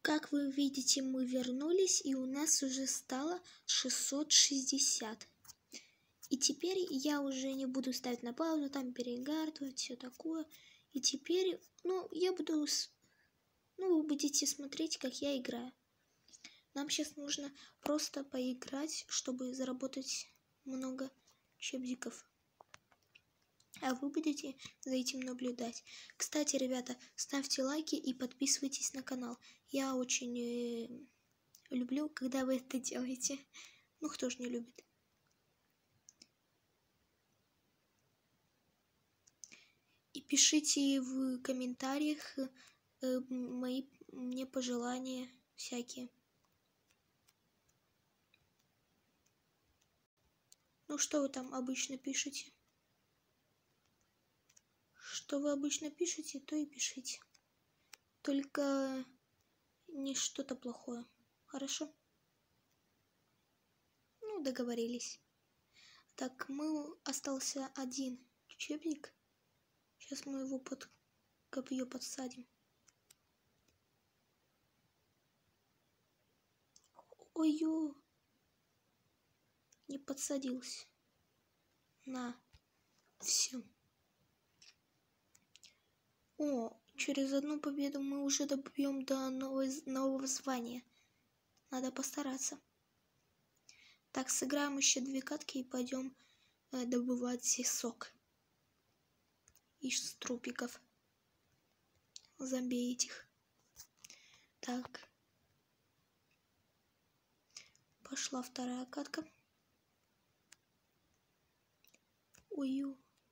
Как вы видите, мы вернулись, и у нас уже стало 660. И теперь я уже не буду ставить на паузу, там перегартывать, все такое. И теперь, я буду, вы будете смотреть, как я играю. Нам сейчас нужно просто поиграть, чтобы заработать много чебзиков. А вы будете за этим наблюдать. Кстати, ребята, ставьте лайки и подписывайтесь на канал. Я очень люблю, когда вы это делаете. Кто ж не любит. И пишите в комментариях мне пожелания всякие. Что вы там обычно пишете? Что вы обычно пишете, то и пишите. Только не что-то плохое. Хорошо? Договорились. Так, остался один чебник. Сейчас мы его под копье подсадим. Ой-ё! Не подсадился. На. Все. Через одну победу мы уже добьем до нового звания. Надо постараться. Так, сыграем еще 2 катки и пойдем добывать сок из трупиков. Зомби этих. Так. Пошла 2-я катка. Ой-ё.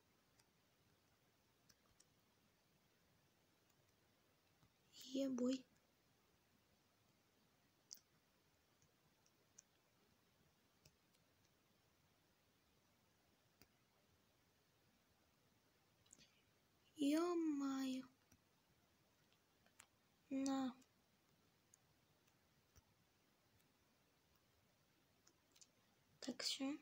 Ебой. Ё-моё. На. Так, все.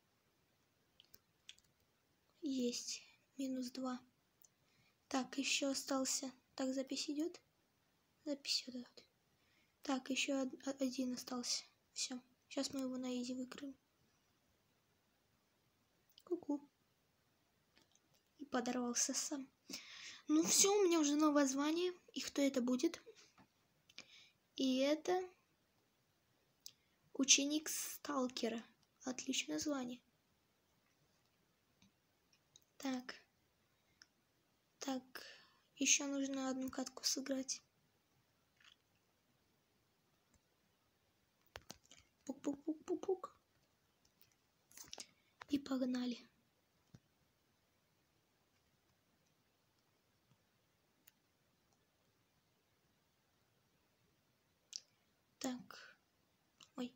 Есть. -2. Так, еще остался. Так, запись идет? Запись идет. Так, еще один остался. Все. Сейчас мы его на изи выкроем. Ку-ку. И подорвался сам. Все, у меня уже новое звание. И кто это будет? И это ученик сталкера. Отличное звание. Так, еще нужно 1 катку сыграть. Пук-пук-пук-пук-пук. И погнали. Так. Ой.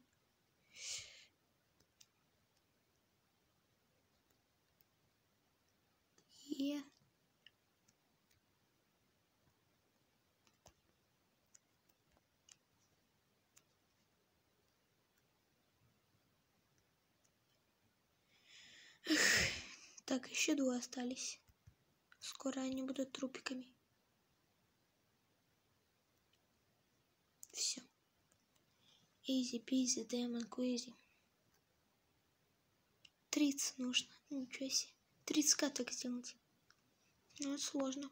Так, еще 2 остались. Скоро они будут трупиками. Все. Изи-пизи, демон куизи. 30 нужно. Ничего себе. 30 каток сделать. Это сложно.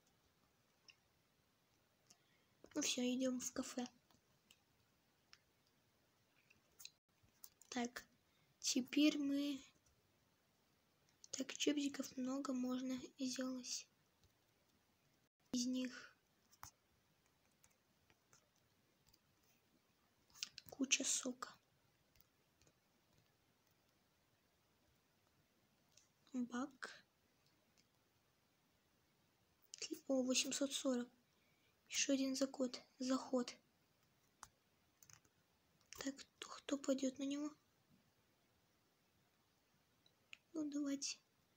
Все, идем в кафе. Так, теперь мы... Так, чебзиков много можно сделать. Из них куча сока. Бак. 840. Еще один заход. Так, кто пойдет на него? Давайте.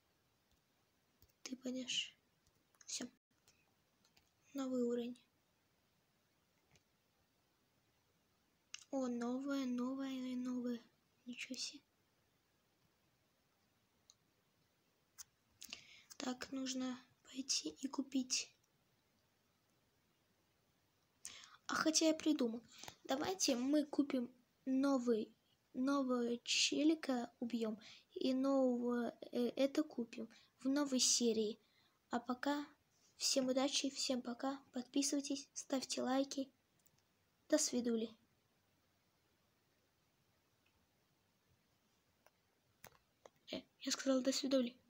Ты пойдешь. Все. Новый уровень. Новое. Ничего себе. Так, нужно пойти и купить. А хотя я придумал. Давайте мы купим нового челика убьем и нового это купим в новой серии. А пока всем удачи, всем пока. Подписывайтесь, ставьте лайки. До свидули. Я сказала до свидули.